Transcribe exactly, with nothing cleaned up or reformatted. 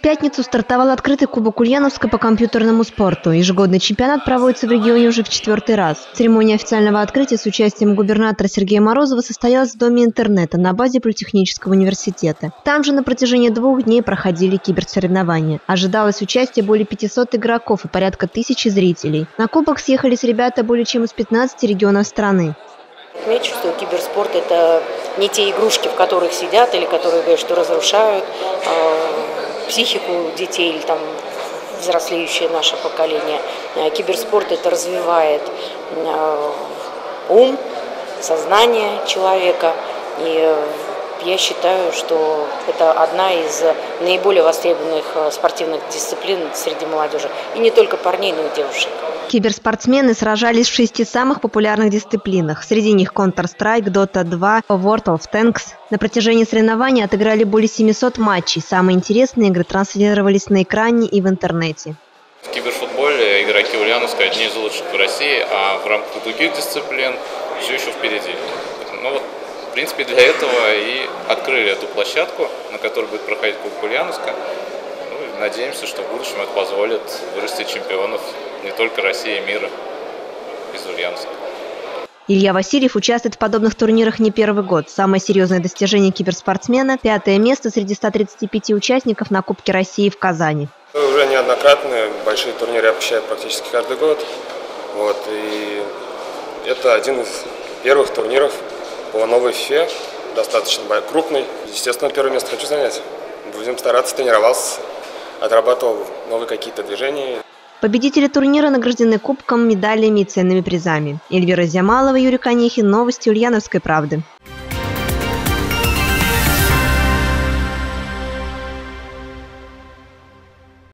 пятницу стартовал открытый Кубок Ульяновска по компьютерному спорту. Ежегодный чемпионат проводится в регионе уже в четвертый раз. Церемония официального открытия с участием губернатора Сергея Морозова состоялась в Доме интернета на базе Политехнического университета. Там же на протяжении двух дней проходили киберсоревнования. Ожидалось участие более пятисот игроков и порядка тысячи зрителей. На Кубок съехались ребята более чем из пятнадцати регионов страны. Отмечу, что киберспорт – это не те игрушки, в которых сидят или которые, говорят, что разрушают э, психику детей или там взрослеющее наше поколение. Киберспорт – это развивает э, ум, сознание человека. И я считаю, что это одна из наиболее востребованных спортивных дисциплин среди молодежи. И не только парней, но и девушек. Киберспортсмены сражались в шести самых популярных дисциплинах. Среди них Counter-Strike, Dota два, World of Tanks. На протяжении соревнований отыграли более семисот матчей. Самые интересные игры транслировались на экране и в интернете. В киберфутболе игроки Ульяновска одни из лучших в России, а в рамках других дисциплин все еще впереди. Ну вот, в принципе, для этого и открыли эту площадку, на которой будет проходить Кубок Ульяновска. Ну, надеемся, что в будущем это позволит вырастить чемпионов не только России, а мира из Ульяновска. Илья Васильев участвует в подобных турнирах не первый год. Самое серьезное достижение киберспортсмена – пятое место среди ста тридцати пяти участников на Кубке России в Казани. Уже неоднократно большие турниры я посещаю практически каждый год. Вот, и это один из первых турниров по новой ФИФЕ, достаточно крупный. Естественно, первое место хочу занять. Будем стараться, тренировался, отрабатывал новые какие-то движения. Победители турнира награждены кубком, медалями и ценными призами. Эльвира Зямалова, Юрий Конехин. Новости Ульяновской правды.